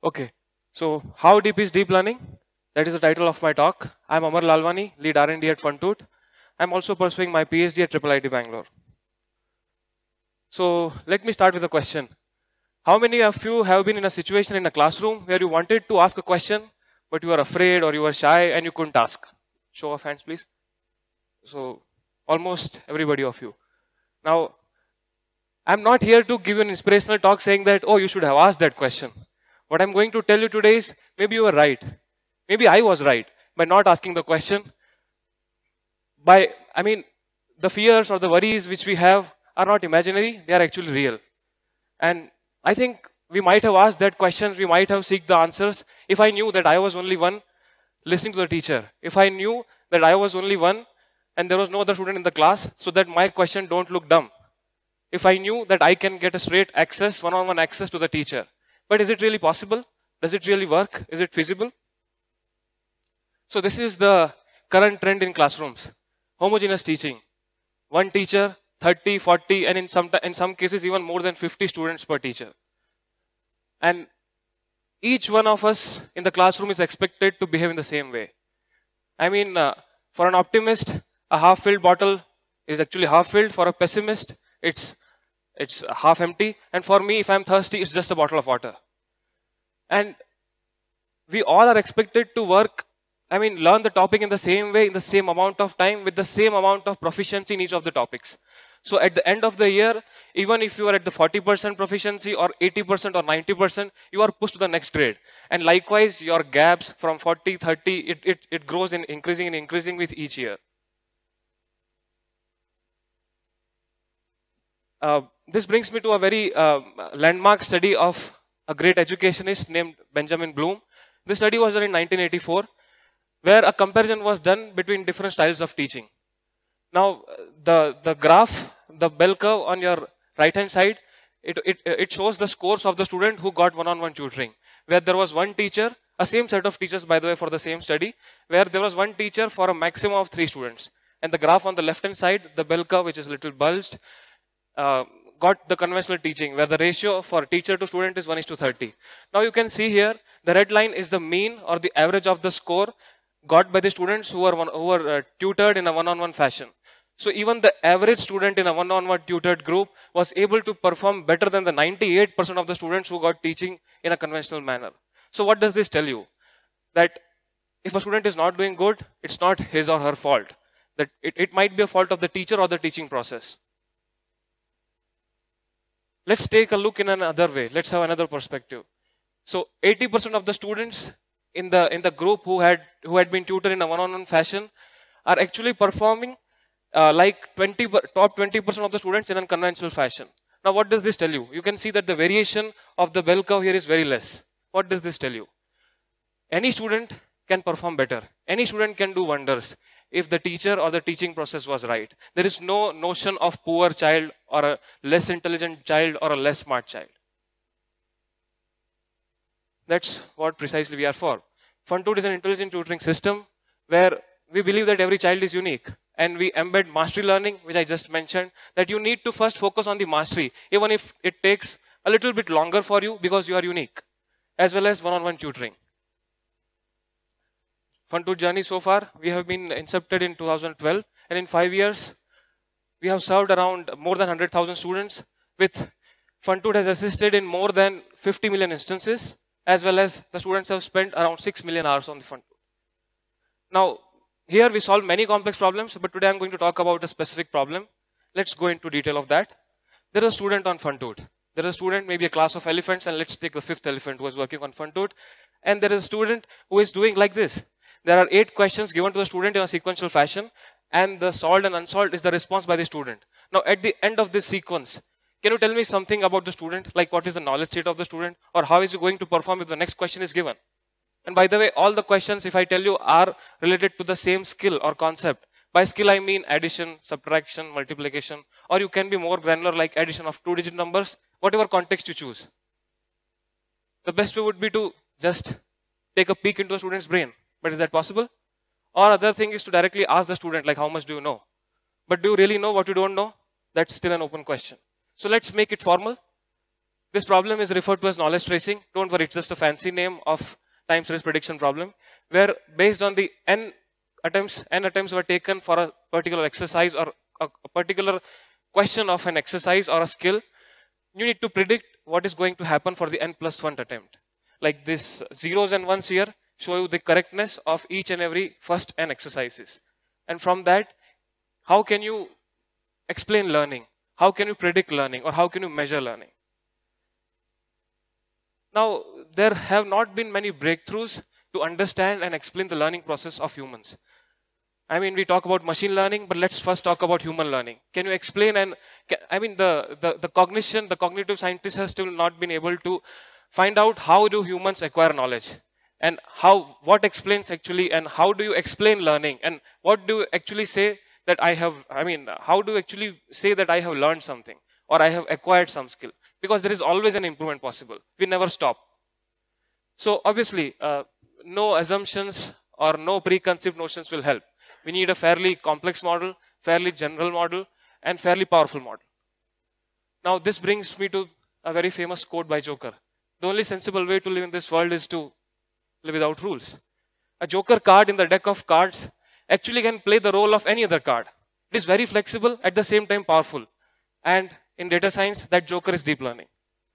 Okay, so how deep is deep learning? That is the title of my talk. I'm Amar Lalwani, lead R&D at funtoot. I'm also pursuing my PhD at IIIT Bangalore. So let me start with a question. How many of you have been in a situation in a classroom where you wanted to ask a question, but you were afraid or you were shy and you couldn't ask? Show of hands, please. So almost everybody of you. Now, I'm not here to give you an inspirational talk saying that, oh, you should have asked that question. What I'm going to tell you today is, maybe you were right. Maybe I was right by not asking the question. The fears or the worries which we have are not imaginary, they are actually real. And I think we might have asked that questions, we might have seeked the answers if I knew that I was only one listening to the teacher. If I knew that I was only one and there was no other student in the class, so that my question don't look dumb. If I knew that I can get a straight access, one-on-one access to the teacher. But is it really possible? Does it really work? Is it feasible? So this is the current trend in classrooms. Homogeneous teaching. One teacher, 30, 40, and in some cases even more than 50 students per teacher. And each one of us in the classroom is expected to behave in the same way. For an optimist, a half-filled bottle is actually half-filled. For a pessimist, it's half empty. And for me, if I'm thirsty, it's just a bottle of water. And we all are expected to learn the topic in the same way, in the same amount of time, with the same amount of proficiency in each of the topics. So at the end of the year, even if you are at the 40% proficiency or 80% or 90%, you are pushed to the next grade. And likewise, your gaps from 40, 30, it grows in increasing with each year. This brings me to a very landmark study of a great educationist named Benjamin Bloom. This study was done in 1984, where a comparison was done between different styles of teaching. Now, the graph, the bell curve on your right-hand side, it shows the scores of the student who got one-on-one tutoring, where there was one teacher, a same set of teachers, by the way, for the same study, where there was one teacher for a maximum of 3 students. And the graph on the left-hand side, the bell curve, which is a little bulged, got the conventional teaching, where the ratio for teacher to student is 1:30. Now you can see here, the red line is the mean or the average of the score got by the students who were tutored in a one-on-one fashion. So even the average student in a one-on-one tutored group was able to perform better than the 98% of the students who got teaching in a conventional manner. So what does this tell you? That if a student is not doing good, it's not his or her fault. That it might be a fault of the teacher or the teaching process. Let's take a look in another way. Let's have another perspective. So 80% of the students in the group who had been tutored in a one-on-one fashion are actually performing top 20% of the students in a conventional fashion. Now what does this tell you? You can see that the variation of the bell curve here is very less. What does this tell you? Any student can perform better. Any student can do wonders if the teacher or the teaching process was right. There is no notion of poor child or a less intelligent child or a less smart child. That's what precisely we are for. Funtoot is an intelligent tutoring system where we believe that every child is unique. And we embed mastery learning, which I just mentioned, that you need to first focus on the mastery, even if it takes a little bit longer for you because you are unique, as well as one-on-one tutoring. Funtoot journey so far, we have been incepted in 2012, and in 5 years, we have served around more than 100,000 students. With Funtoot has assisted in more than 50 million instances, as well as the students have spent around 6 million hours on the Funtoot. Now, here we solve many complex problems, but today I'm going to talk about a specific problem. Let's go into detail of that. There is a student on Funtoot. There is a student, maybe a class of elephants, and let's take the 5th elephant who is working on Funtoot. And there is a student who is doing like this. There are 8 questions given to the student in a sequential fashion, and the solved and unsolved is the response by the student. Now, at the end of this sequence, can you tell me something about the student? Like what is the knowledge state of the student? Or how is he going to perform if the next question is given? And by the way, all the questions, if I tell you, are related to the same skill or concept. By skill, I mean addition, subtraction, multiplication, or you can be more granular like addition of 2-digit numbers, whatever context you choose. The best way would be to just take a peek into a student's brain. But is that possible? Or other thing is to directly ask the student, like how much do you know? But do you really know what you don't know? That's still an open question. So let's make it formal. This problem is referred to as knowledge tracing. Don't worry, it's just a fancy name of time series prediction problem, where based on the n attempts were taken for a particular exercise or a particular question of an exercise or a skill, you need to predict what is going to happen for the n+1 attempt. Like this zeros and ones here show you the correctness of each and every first n exercises. And from that, how can you explain learning? How can you predict learning? Or how can you measure learning? Now, there have not been many breakthroughs to understand and explain the learning process of humans. I mean, we talk about machine learning, but let's first talk about human learning. Can you explain? And I mean, the cognitive scientists have still not been able to find out how do humans acquire knowledge, and what explains actually, and how do you explain learning, and what do you actually say that how do you actually say that I have learned something or I have acquired some skill? Because there is always an improvement possible. We never stop. So obviously, no assumptions or no preconceived notions will help. We need a fairly complex model, fairly general model, and fairly powerful model. Now, this brings me to a very famous quote by Joker. The only sensible way to live in this world is to live without rules. A Joker card in the deck of cards actually can play the role of any other card. It is very flexible, at the same time powerful. And in data science, that Joker is deep learning.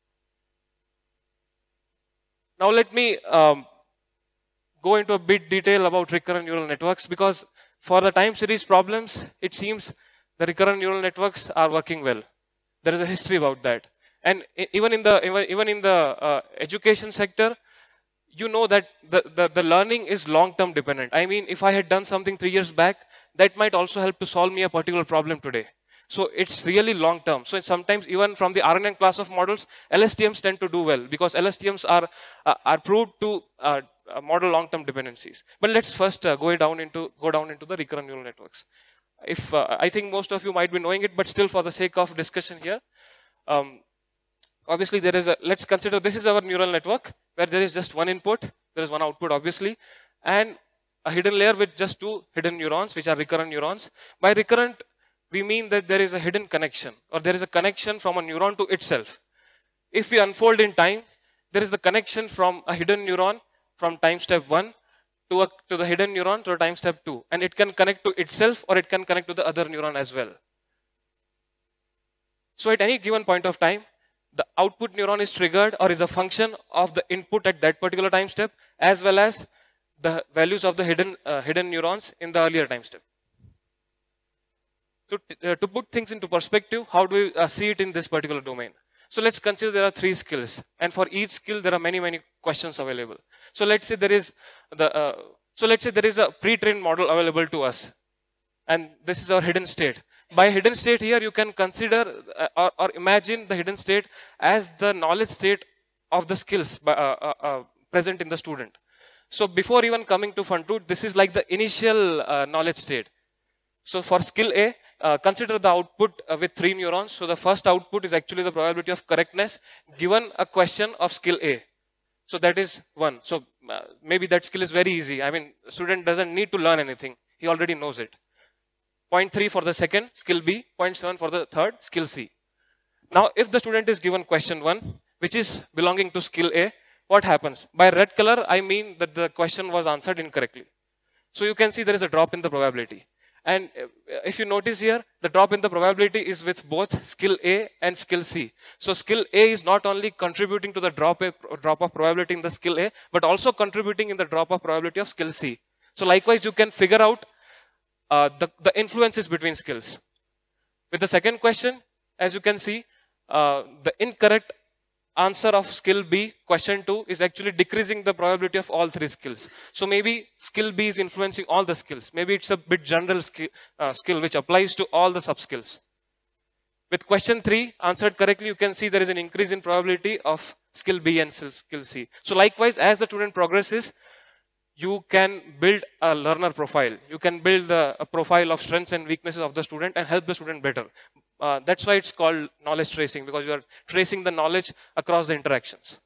Now let me go into a bit detail about recurrent neural networks, because for the time series problems, it seems the recurrent neural networks are working well. There is a history about that. And even in the education sector, you know that the learning is long-term dependent. I mean, if I had done something 3 years back, that might also help to solve me a particular problem today. So it's really long-term. So sometimes even from the RNN class of models, LSTMs tend to do well, because LSTMs are proved to model long-term dependencies. But let's first go down into the recurrent neural networks. I think most of you might be knowing it, but still for the sake of discussion here, obviously let's consider this is our neural network, where there is just one input, there is one output obviously, and a hidden layer with just 2 hidden neurons, which are recurrent neurons. By recurrent, we mean that there is a hidden connection, or there is a connection from a neuron to itself. If we unfold in time, there is the connection from a hidden neuron from time step 1 to the hidden neuron to time step 2. And it can connect to itself, or it can connect to the other neuron as well. So at any given point of time, the output neuron is triggered or is a function of the input at that particular time step, as well as the values of the hidden neurons in the earlier time step. To put things into perspective, how do we see it in this particular domain? So let's consider there are 3 skills, and for each skill there are many questions available. So let's say there is a pre-trained model available to us, and this is our hidden state. By hidden state here, you can consider or imagine the hidden state as the knowledge state of the skills present in the student. So before even coming to funtoot, this is like the initial knowledge state. So for skill A, consider the output with 3 neurons. So the first output is actually the probability of correctness given a question of skill A. So that is 1. So maybe that skill is very easy. I mean, the student doesn't need to learn anything. He already knows it. 0.3 for the second, skill B. 0.7 for the third, skill C. Now, if the student is given question 1, which is belonging to skill A, what happens? By red color, I mean that the question was answered incorrectly. So you can see there is a drop in the probability. And if you notice here, the drop in the probability is with both skill A and skill C. So skill A is not only contributing to the drop of probability in the skill A, but also contributing in the drop of probability of skill C. So likewise, you can figure out the influences between skills. With the second question, as you can see, the incorrect answer of skill B, question 2, is actually decreasing the probability of all 3 skills. So maybe skill B is influencing all the skills. Maybe it's a bit general skill which applies to all the sub-skills. With question 3 answered correctly, you can see there is an increase in probability of skill B and skill C. So likewise, as the student progresses, you can build a learner profile. You can build a profile of strengths and weaknesses of the student and help the student better. That's why it's called knowledge tracing, because you are tracing the knowledge across the interactions.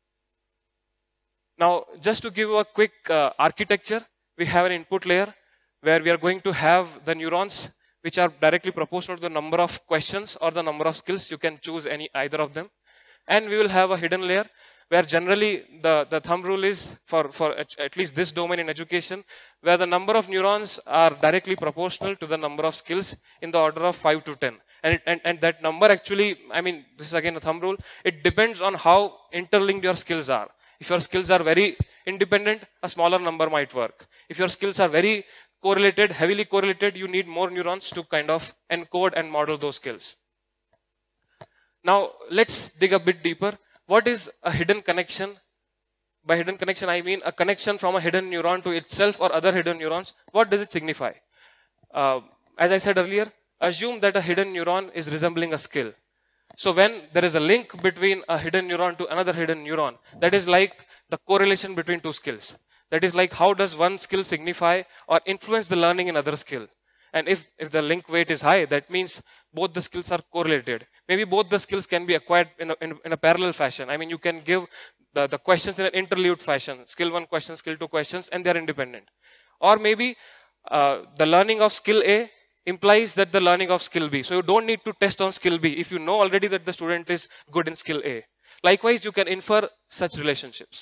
Now, just to give you a quick architecture, we have an input layer where we are going to have the neurons which are directly proportional to the number of questions or the number of skills. You can choose either of them. And we will have a hidden layer where generally the thumb rule is for at least this domain in education, where the number of neurons are directly proportional to the number of skills in the order of 5 to 10. And that number actually, I mean, this is again a thumb rule, it depends on how interlinked your skills are. If your skills are very independent, a smaller number might work. If your skills are very correlated, heavily correlated, you need more neurons to kind of encode and model those skills. Now, let's dig a bit deeper. What is a hidden connection? By hidden connection, I mean a connection from a hidden neuron to itself or other hidden neurons. What does it signify? As I said earlier, assume that a hidden neuron is resembling a skill. So when there is a link between a hidden neuron to another hidden neuron, that is like the correlation between two skills. That is like how does one skill signify or influence the learning in other skill. And if the link weight is high, that means both the skills are correlated. Maybe both the skills can be acquired in a parallel fashion. I mean, you can give the questions in an interleaved fashion. Skill 1 questions, skill 2 questions, and they are independent. Or maybe the learning of skill A implies that the learning of skill B. So you don't need to test on skill B if you know already that the student is good in skill A. Likewise, you can infer such relationships.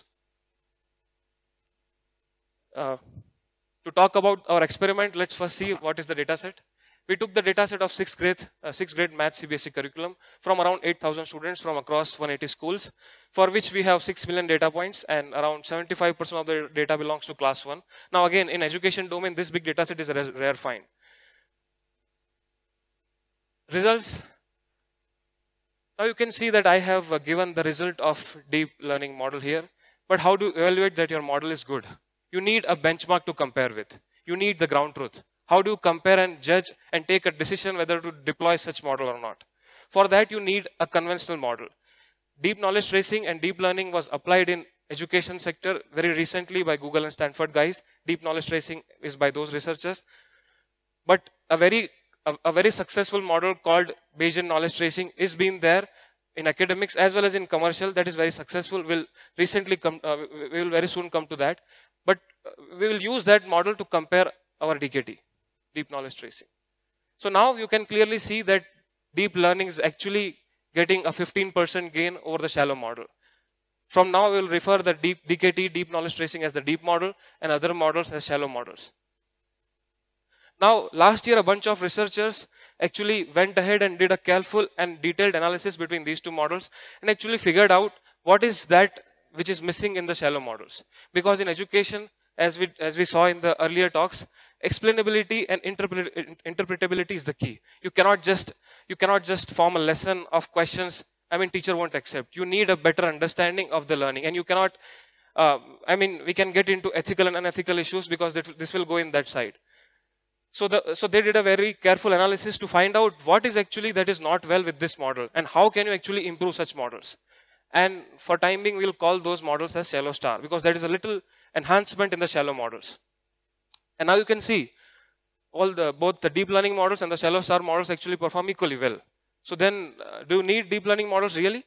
To talk about our experiment, let's first see what is the data set. We took the data set of 6th grade math CBSE curriculum from around 8,000 students from across 180 schools, for which we have 6 million data points, and around 75% of the data belongs to class 1. Now again, in education domain, this big data set is a rare find. Results. Now you can see that I have given the result of deep learning model here, but how to evaluate that your model is good? You need a benchmark to compare with. You need the ground truth. How do you compare and judge and take a decision whether to deploy such model or not? For that, you need a conventional model. Deep knowledge tracing and deep learning was applied in education sector very recently by Google and Stanford guys. Deep knowledge tracing is by those researchers. But a very successful model called Bayesian knowledge tracing is being there in academics as well as in commercial. That is very successful. We will very soon come to that. But we will use that model to compare our DKT, deep knowledge tracing. So now you can clearly see that deep learning is actually getting a 15% gain over the shallow model. From now, we will refer the DKT, deep knowledge tracing, as the deep model and other models as shallow models. Now, last year, a bunch of researchers actually went ahead and did a careful and detailed analysis between these two models and actually figured out what is that which is missing in the shallow models. Because in education, as we saw in the earlier talks, explainability and interpretability is the key. You cannot just form a lesson of questions. I mean, teacher won't accept. You need a better understanding of the learning, and you cannot. I mean, we can get into ethical and unethical issues because this will go in that side. So they did a very careful analysis to find out what is actually that is not well with this model and how can you actually improve such models. And for time being, we'll call those models as shallow star because that is a little enhancement in the shallow models. And now you can see both the deep learning models and the shallow star models actually perform equally well. So then, do you need deep learning models really?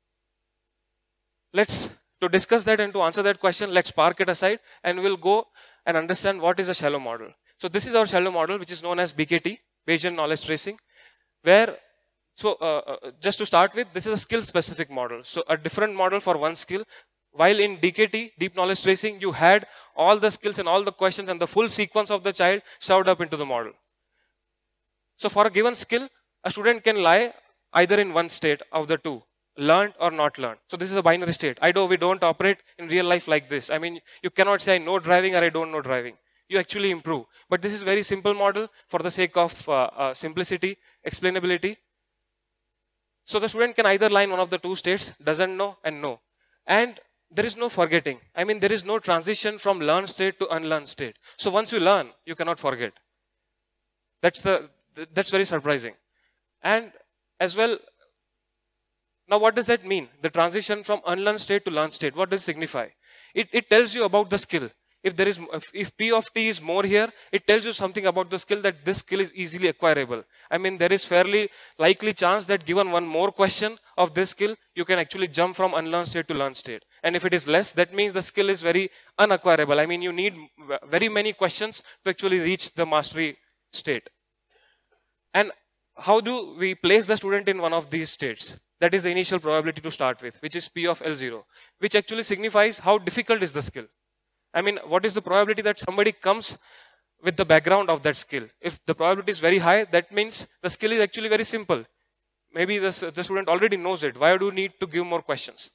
To discuss that and to answer that question, let's park it aside and we'll go and understand what is a shallow model. So this is our shallow model, which is known as BKT, Bayesian knowledge tracing, where, just to start with, this is a skill-specific model. So a different model for one skill, while in DKT, deep knowledge tracing, you had all the skills and all the questions and the full sequence of the child shoved up into the model. So for a given skill, a student can lie either in one state of the two, learned or not learned. So this is a binary state. We don't operate in real life like this. I mean, you cannot say I know driving or I don't know driving. You actually improve. But this is a very simple model for the sake of simplicity, explainability. So the student can either lie in one of the two states, doesn't know and know. And there is no forgetting. I mean, there is no transition from learned state to unlearned state. So once you learn, you cannot forget. That's very surprising. And as well, now what does that mean? The transition from unlearned state to learned state, what does it signify? It tells you about the skill. If P of T is more here, it tells you something about the skill that this skill is easily acquirable. I mean, there is fairly likely chance that given one more question of this skill, you can actually jump from unlearned state to learned state. And if it is less, that means the skill is very unacquirable. I mean, you need very many questions to actually reach the mastery state. And how do we place the student in one of these states? That is the initial probability to start with, which is P of L0, which actually signifies how difficult is the skill. I mean, what is the probability that somebody comes with the background of that skill? If the probability is very high, that means the skill is actually very simple. Maybe the student already knows it. Why do you need to give more questions?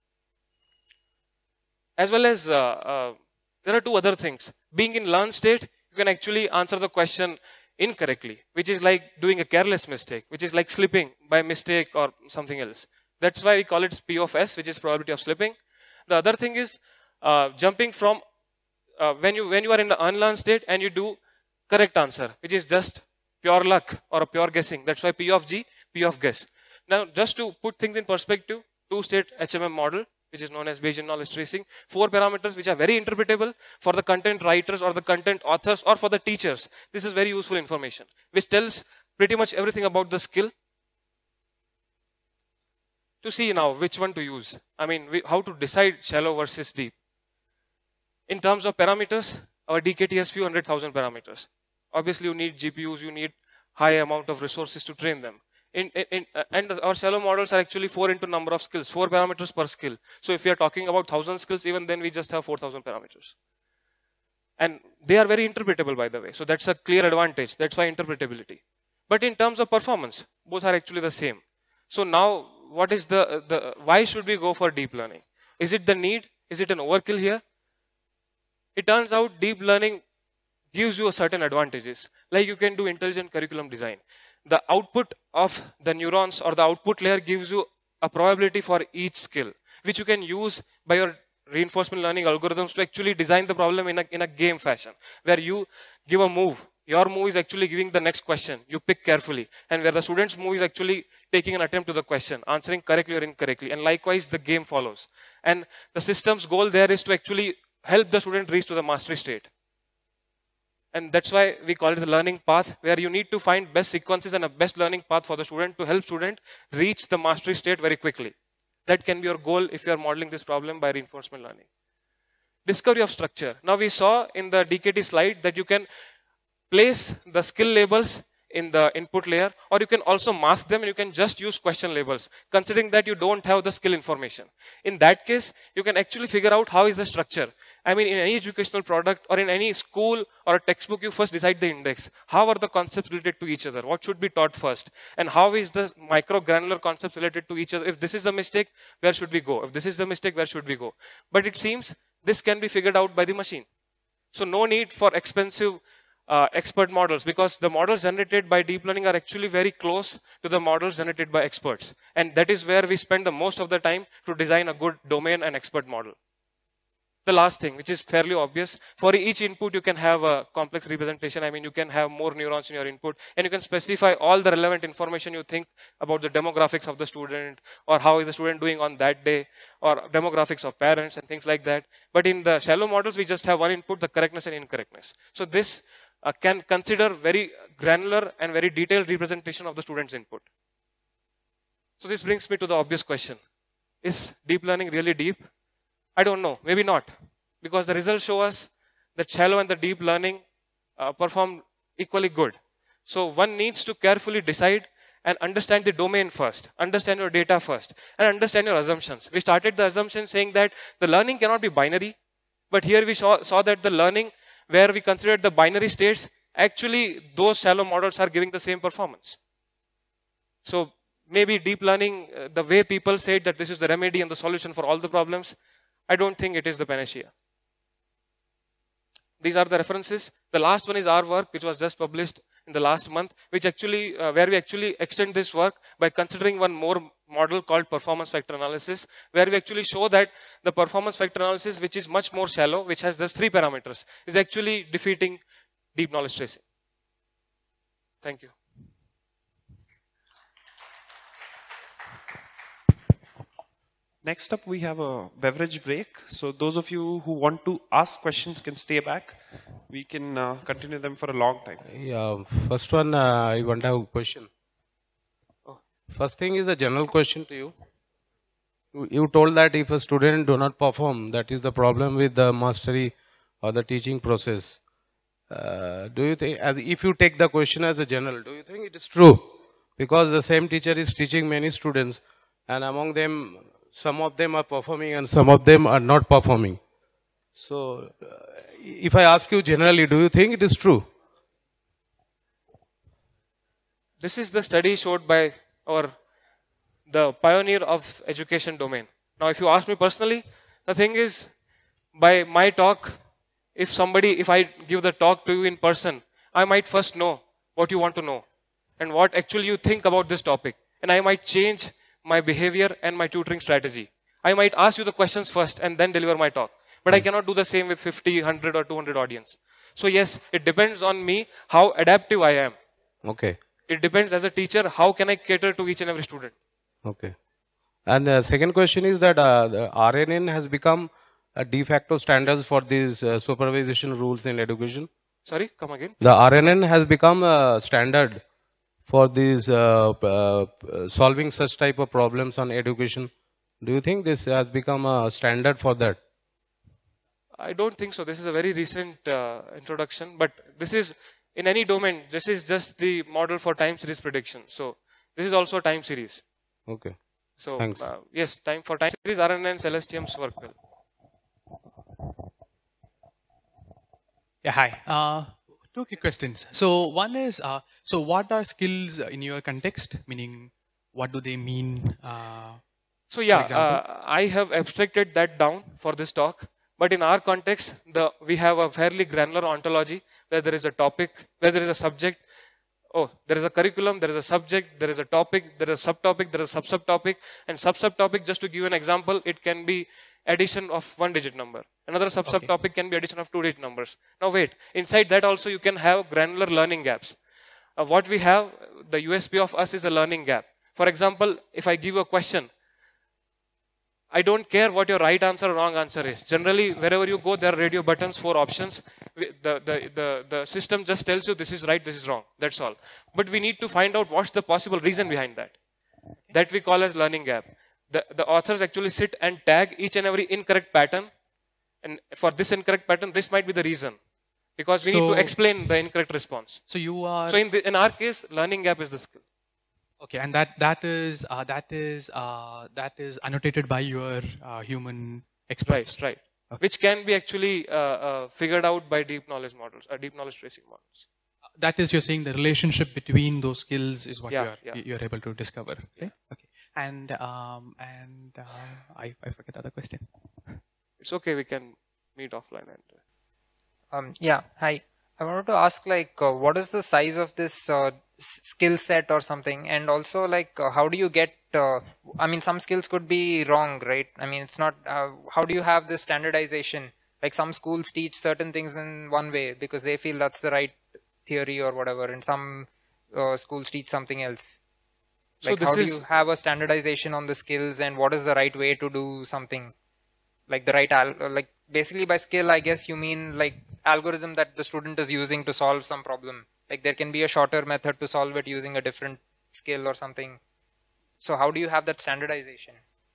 As well as, there are two other things. Being in learn state, you can actually answer the question incorrectly, which is like doing a careless mistake, which is like slipping by mistake or something else. That's why we call it P of S, which is probability of slipping. The other thing is jumping from when you are in the unlearned state and you do correct answer, which is just pure luck or a pure guessing. That's why P of G, P of guess. Now, just to put things in perspective, two-state HMM model, which is known as Bayesian knowledge tracing, 4 parameters which are very interpretable for the content writers or the content authors or for the teachers. This is very useful information, which tells pretty much everything about the skill. To see now which one to use. I mean, how to decide shallow versus deep. In terms of parameters, our DKT has few 100,000 parameters. Obviously, you need GPUs, you need high amount of resources to train them. And our shallow models are actually 4 into number of skills, 4 parameters per skill. So if we are talking about 1,000 skills, even then we just have 4,000 parameters. And they are very interpretable, by the way. So that's a clear advantage. That's why interpretability. But in terms of performance, both are actually the same. So now, what is why should we go for deep learning? Is it the need? Is it an overkill here? It turns out deep learning gives you certain advantages. Like you can do intelligent curriculum design. The output of the neurons or the output layer gives you a probability for each skill, which you can use by your reinforcement learning algorithms to actually design the problem in a game fashion, where you give a move. Your move is actually giving the next question. You pick carefully. And where the student's move is actually taking an attempt to the question, answering correctly or incorrectly. And likewise, the game follows. And the system's goal there is to actually help the student reach to the mastery state. And that's why we call it the learning path, where you need to find best sequences and a best learning path for the student to help student reach the mastery state very quickly. That can be your goal if you are modeling this problem by reinforcement learning. Discovery of structure. Now we saw in the DKT slide that you can place the skill labels in the input layer, or you can also mask them and you can just use question labels, considering that you don't have the skill information. In that case, you can actually figure out how is the structure. I mean, in any educational product or in any school or a textbook, you first decide the index. How are the concepts related to each other? What should be taught first? And how is the micro-granular concepts related to each other? If this is the mistake, where should we go? If this is the mistake, where should we go? But it seems this can be figured out by the machine. So no need for expensive expert models, because the models generated by deep learning are actually very close to the models generated by experts. And that is where we spend the most of the time to design a good domain and expert model. The last thing, which is fairly obvious, for each input you can have a complex representation. I mean, you can have more neurons in your input, and you can specify all the relevant information you think about the demographics of the student, or how is the student doing on that day, or demographics of parents and things like that. But in the shallow models, we just have one input, the correctness and incorrectness. So this can consider very granular and very detailed representation of the student's input. So this brings me to the obvious question. Is deep learning really deep? I don't know, maybe not. Because the results show us that shallow and the deep learning perform equally good. So one needs to carefully decide and understand the domain first, understand your data first, and understand your assumptions. We started the assumption saying that the learning cannot be binary, but here we saw that the learning where we considered the binary states, actually those shallow models are giving the same performance. So maybe deep learning, the way people said that this is the remedy and the solution for all the problems, I don't think it is the panacea. These are the references. The last one is our work, which was just published in the last month, which actually, where we actually extend this work by considering one more model called performance factor analysis, where we actually show that the performance factor analysis, which is much more shallow, which has just 3 parameters, is actually defeating deep knowledge tracing. Thank you. Next up, we have a beverage break. So those of you who want to ask questions can stay back. We can continue them for a long time. Yeah, first one, I want to have a question. First thing is a general question to you. You told that if a student do not perform, that is the problem with the mastery or the teaching process. Do you think, as if you take the question as a general, do you think it is true? Because the same teacher is teaching many students, and among them, some of them are performing and some of them are not performing. So, if I ask you generally, do you think it is true? This is the study showed by the pioneer of education domain. Now, if you ask me personally, the thing is, by my talk, if I give the talk to you in person, I might first know what you want to know and what actually you think about this topic. And I might change my behavior and my tutoring strategy. I might ask you the questions first and then deliver my talk. But I cannot do the same with 50, 100 or 200 audience. So yes, it depends on me how adaptive I am. Okay. It depends as a teacher, how can I cater to each and every student. Okay. And the second question is that the RNN has become a de facto standards for these supervision rules in education. Sorry, come again. The RNN has become a standard for these solving such type of problems on education. Do you think this has become a standard for that? I don't think so. This is a very recent introduction, but this is in any domain. This is just the model for time series prediction. So this is also a time series. Okay. So thanks. Yes, for time series, RNNs, LSTMs work well. Yeah, hi. Two quick questions. So one is, so what are skills in your context? Meaning, what do they mean? So yeah, I have abstracted that down for this talk. But in our context, we have a fairly granular ontology where there is a topic, where there is a subject. Oh, there is a curriculum, there is a subject, there is a topic, there is a subtopic, there is a sub-subtopic. And sub-subtopic, just to give you an example, it can be addition of 1-digit number. Another sub-subtopic can be addition of 2-digit numbers. Now wait, inside that also you can have granular learning gaps. What we have, the USP of us is a learning gap. For example, if I give you a question, I don't care what your right answer or wrong answer is. Generally, wherever you go, there are radio buttons, 4 options. The system just tells you this is right, this is wrong. That's all. But we need to find out what's the possible reason behind that. That we call as learning gap. The authors actually sit and tag each and every incorrect pattern. And for this incorrect pattern, this might be the reason. Because we need to explain the incorrect response. So you are. So in our case, learning gap is the skill. Okay, and that is annotated by your human experts. Right. Okay. Which can be actually figured out by deep knowledge models, deep knowledge tracing models. That is, you're saying the relationship between those skills is what you're able to discover. Okay. Yeah. Okay. And I forget the other question. It's okay. We can meet offline. Yeah. Hi. I wanted to ask, like, what is the size of this skill set or something? And also, like, how do you get, I mean, some skills could be wrong, right? I mean, it's not, how do you have this standardization? Like, some schools teach certain things in one way because they feel that's the right theory or whatever. And some schools teach something else. Like, how do you have a standardization on the skills and what is the right way to do something? Like, the right, like, basically by skill, I guess you mean, like, algorithm that the student is using to solve some problem. Like there can be a shorter method to solve it using a different skill or something. So how do you have that standardization?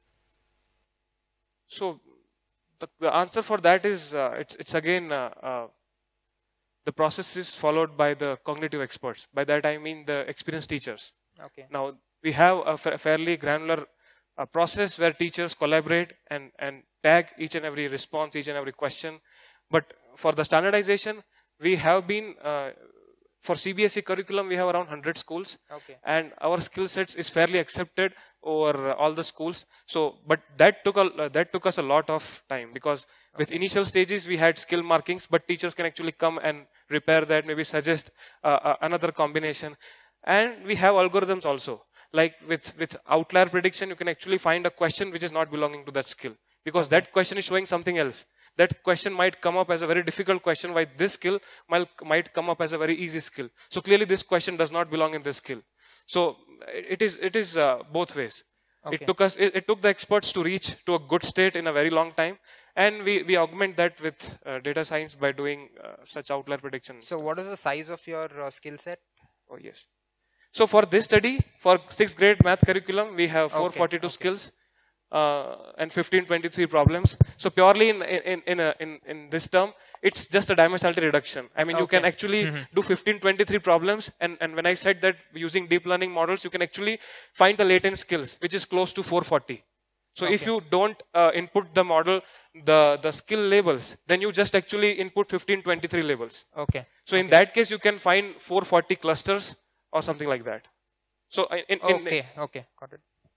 So the answer for that is it's again the process is followed by the cognitive experts. By that I mean the experienced teachers. Okay. Now we have a fairly granular process where teachers collaborate and tag each and every response, each and every question. But for the standardization, we have been, for CBSE curriculum, we have around 100 schools. Okay. And our skill sets is fairly accepted over all the schools. So, but that took us a lot of time because with initial stages, we had skill markings, but teachers can actually come and repair that, maybe suggest another combination. And we have algorithms also. Like with outlier prediction, you can actually find a question which is not belonging to that skill because that question is showing something else. That question might come up as a very difficult question, while this skill might come up as a very easy skill. So clearly this question does not belong in this skill. So it is both ways. Okay. It took the experts to reach to a good state in a very long time. And we augment that with data science by doing such outlier predictions. So what is the size of your skill set? Oh, yes. So for this study, for 6th grade math curriculum, we have 442 skills. and 1523 problems. So purely in this term, it's just a dimensionality reduction. I mean, you can actually do 1523 problems, and when I said that using deep learning models, you can actually find the latent skills, which is close to 440. So if you don't input the model, the skill labels, then you just actually input 1523 labels. Okay. So in that case, you can find 440 clusters or something like that. So okay, got it.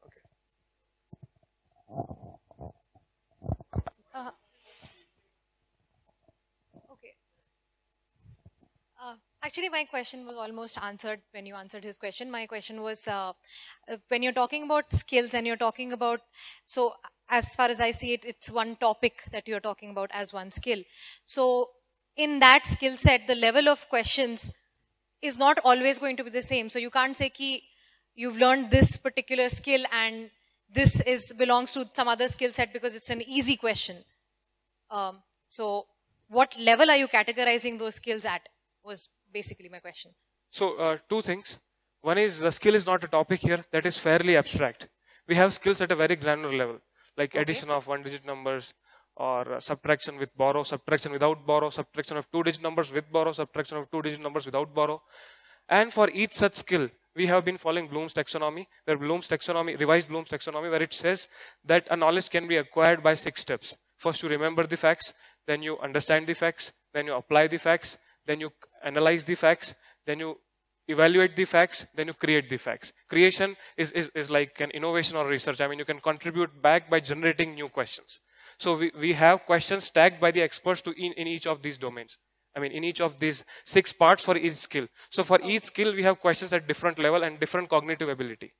Actually, my question was almost answered when you answered his question. My question was, when you're talking about skills and you're talking about, so as far as I see it, it's one topic that you're talking about as one skill. So in that skill set, the level of questions is not always going to be the same. So you can't say ki you've learned this particular skill and this belongs to some other skill set because it's an easy question. So what level are you categorizing those skills at was basically my question. So two things. One is the skill is not a topic here. That is fairly abstract. We have skills at a very granular level, like addition of one-digit numbers, or subtraction with borrow, subtraction without borrow, subtraction of two-digit numbers with borrow, subtraction of two-digit numbers without borrow. And for each such skill, we have been following Bloom's taxonomy, revised Bloom's taxonomy, where it says that a knowledge can be acquired by 6 steps. First, you remember the facts, then you understand the facts, then you apply the facts, then you analyze the facts, then you evaluate the facts, then you create the facts. Creation is like an innovation or research. I mean, you can contribute back by generating new questions. So we have questions tagged by the experts in each of these domains. I mean, in each of these 6 parts for each skill. So for each skill, we have questions at different level and different cognitive ability.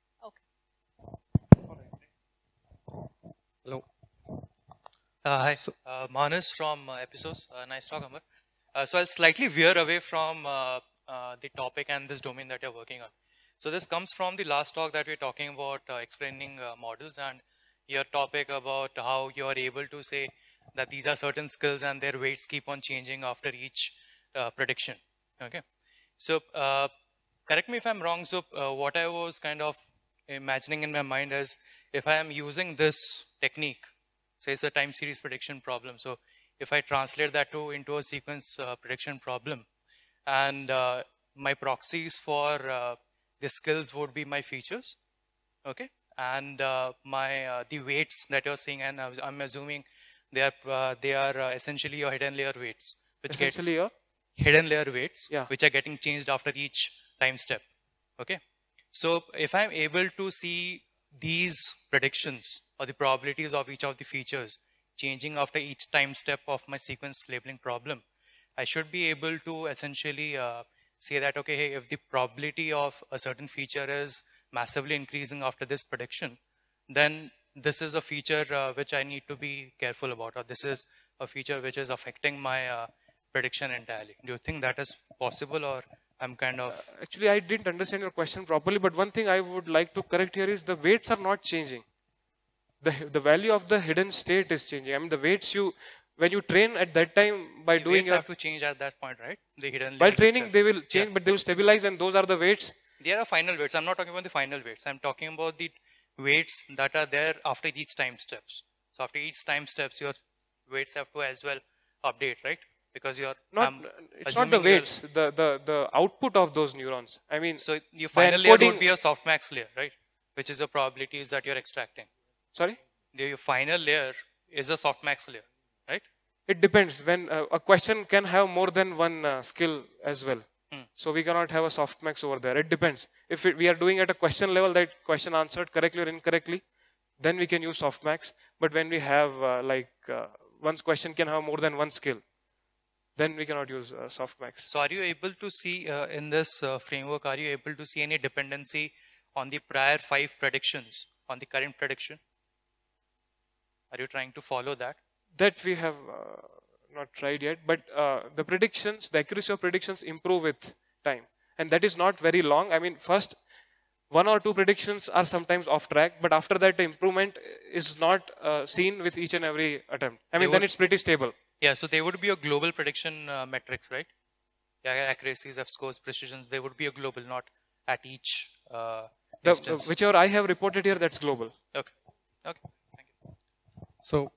Hello. Hi. Manus from Episos. Nice talk, Amar. So I'll slightly veer away from the topic and this domain that you're working on. So this comes from the last talk that we're talking about explaining models, and your topic about how you're able to say that these are certain skills and their weights keep on changing after each prediction. Okay. So correct me if I'm wrong. So what I was kind of imagining in my mind is, if I am using this technique, say it's a time series prediction problem. So if I translate that into a sequence prediction problem, and my proxies for the skills would be my features, okay, and the weights that you're seeing, and I'm assuming they are essentially your hidden layer weights, which hidden layer weights, which are getting changed after each time step. Okay, so if I'm able to see these predictions or the probabilities of each of the features changing after each time step of my sequence labeling problem, I should be able to essentially say that, okay, hey, if the probability of a certain feature is massively increasing after this prediction, then this is a feature which I need to be careful about, or this is a feature which is affecting my prediction entirely. Do you think that is possible, or I'm kind of... Actually, I didn't understand your question properly, but one thing I would like to correct here is the weights are not changing. The value of the hidden state is changing. I mean, the weights when you train at that time by doing... Weights have to change at that point, right? The hidden while training, they will change, but they will stabilize, and those are the weights. They are final weights. I'm not talking about the final weights. I'm talking about the weights that are there after each time steps. So after each time steps, your weights have to as well update, right? Because you're not. It's not the weights. The output of those neurons. I mean, so your final layer would be a softmax layer, right? Which is the probabilities that you're extracting. Sorry? Your final layer is a softmax layer, right? It depends. When a question can have more than one skill as well. So we cannot have a softmax over there. It depends. If we are doing at a question level, that question answered correctly or incorrectly, then we can use softmax. But when we have one question can have more than one skill, then we cannot use softmax. So are you able to see in this framework, are you able to see any dependency on the prior 5 predictions on the current prediction? Are you trying to follow that? That we have not tried yet, but the predictions, the accuracy of predictions improve with time. And that is not very long. I mean, first 1 or 2 predictions are sometimes off track, but after that the improvement is not seen with each and every attempt. I mean, then it's pretty stable. Yeah, so they would be a global prediction metrics, right? Yeah, accuracies, F-scores, precisions, they would be a global, not at each instance. Whichever I have reported here, that's global. Okay, okay, thank you. So,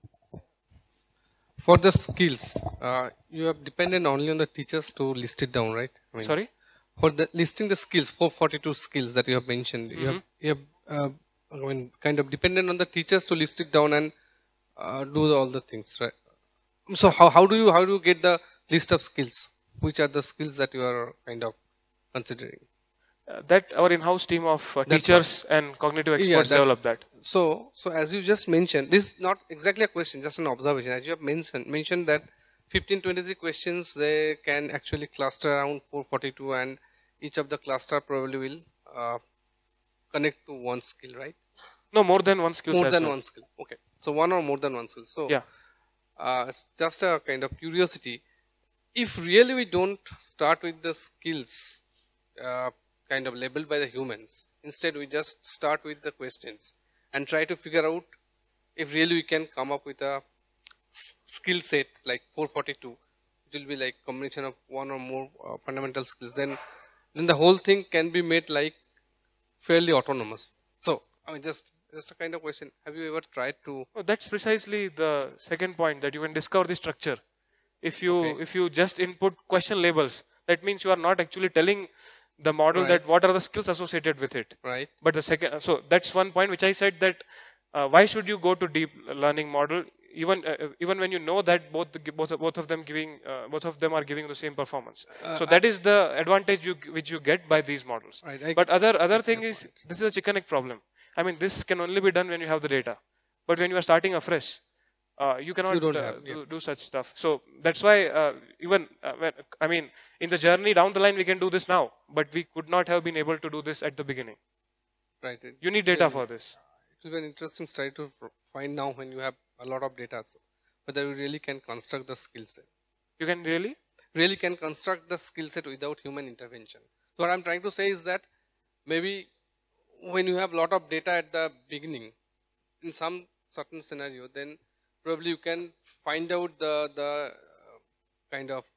for the skills, you have depended only on the teachers to list it down, right? I mean, Sorry? For the listing the skills, 442 skills that you have mentioned, you have I mean, kind of dependent on the teachers to list it down and do all the things, right? So how do you get the list of skills? Which are the skills that you are kind of considering? That our in-house team of teachers and cognitive experts develop that. So as you just mentioned, this is not exactly a question, just an observation. As you have mentioned that 1523 questions, they can actually cluster around 442, and each of the cluster probably will connect to one skill, right? No, more than one skill. More than one skill. Okay. So one or more than one skill. So yeah, it's just a kind of curiosity. If really we don't start with the skills kind of labeled by the humans, instead we just start with the questions and try to figure out if really we can come up with a skill set like 442, it will be like combination of one or more fundamental skills, then the whole thing can be made like fairly autonomous. So I mean, just a kind of question, have you ever tried to? Oh, that's precisely the second point, that you can discover the structure. If you just input question labels, that means you are not actually telling the model that what are the skills associated with it. Right. But the second, so that's one point which I said, that why should you go to deep learning model even when you know that both of them are giving the same performance. So that is the advantage which you get by these models. Right. But other thing is, this is a chicken egg problem. I mean, this can only be done when you have the data. But when you are starting afresh, you cannot do such stuff. So that's why I mean, in the journey down the line, we can do this now, but we could not have been able to do this at the beginning. Right. You need data for this. It will be an interesting study to find now when you have a lot of data, so whether you really can construct the skill set. You can really can construct the skill set without human intervention. So what I'm trying to say is that maybe when you have a lot of data at the beginning, in some certain scenario, then probably you can find out the kind of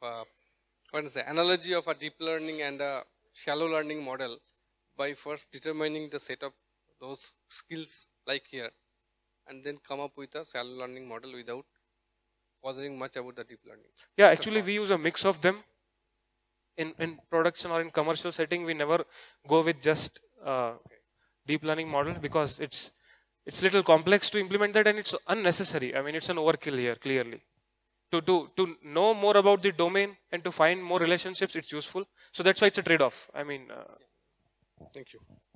analogy of a deep learning and a shallow learning model by first determining the set of those skills like here, and then come up with a shallow learning model without bothering much about the deep learning. Yeah, actually we use a mix of them. In production or in commercial setting, we never go with just deep learning model, because it's little complex to implement that, and it's unnecessary. I mean, it's an overkill here, clearly. To know more about the domain and to find more relationships, it's useful. So that's why it's a trade-off. I mean, thank you.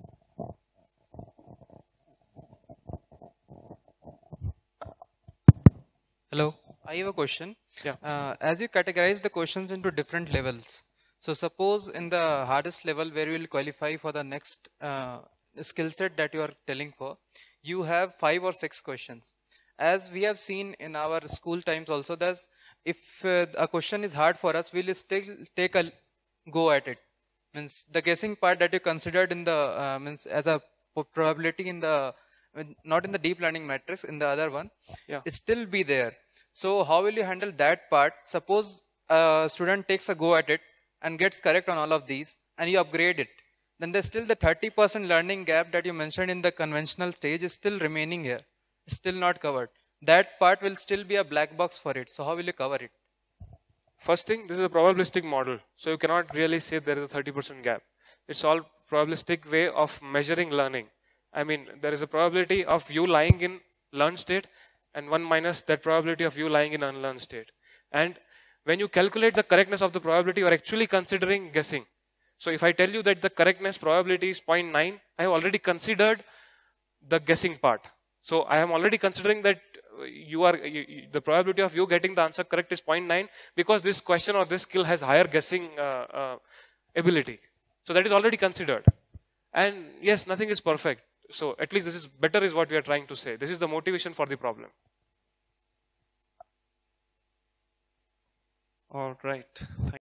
Hello, I have a question. Yeah. As you categorize the questions into different levels, so suppose in the hardest level where you will qualify for the next skill set that you are telling for, you have 5 or 6 questions. As we have seen in our school times also, that if a question is hard for us, we will still take a go at it. Means the guessing part that you considered in the means as a probability in the not in the deep learning matrix, in the other one, it still be there. So how will you handle that part? Suppose a student takes a go at it and gets correct on all of these, and you upgrade it. Then there's still the 30% learning gap that you mentioned in the conventional stage is still remaining here. It's still not covered. That part will still be a black box for it. So how will you cover it? First thing, this is a probabilistic model. So you cannot really say there is a 30% gap. It's all probabilistic way of measuring learning. I mean, there is a probability of you lying in learned state and 1 minus that probability of you lying in unlearned state. And when you calculate the correctness of the probability, you are actually considering guessing. So if I tell you that the correctness probability is 0.9, I have already considered the guessing part. So I am already considering that the probability of you getting the answer correct is 0.9, because this question or this skill has higher guessing ability. So that is already considered. And yes, nothing is perfect. So at least this is better is what we are trying to say. This is the motivation for the problem. All right.